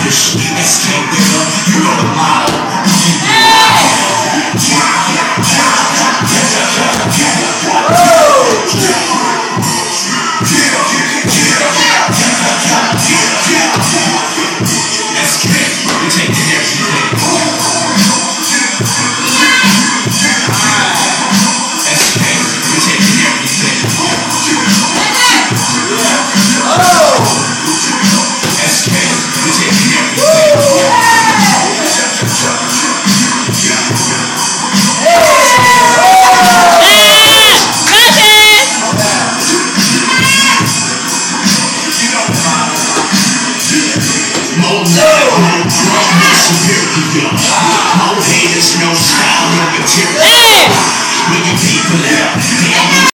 SK, nigga, you know the motto. SK, we taking everything. SK, we taking everything. SK, we taking everything. More love, more drug, more superior. More haters, no style, no material. Where your people at?